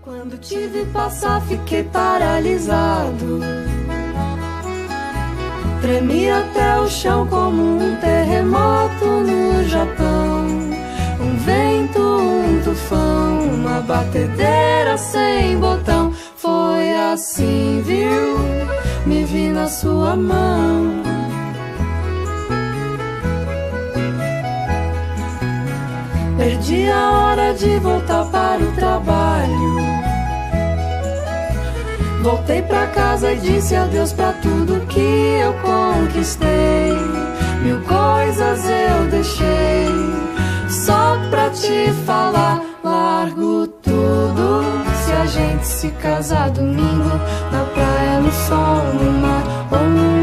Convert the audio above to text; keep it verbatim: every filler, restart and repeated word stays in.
Quando te vi passar, fiquei paralisado. Tremi até o chão como um terremoto no Japão. Um vento, um tufão, uma batedeira sem botão. Foi assim, viu? Me vi na sua mão. Perdi a hora de voltar para o trabalho. Voltei pra casa e disse adeus pra tudo que eu conquistei. Mil coisas eu deixei só pra te falar. Largo tudo se a gente se casar domingo, na praia, no sol, no mar ou no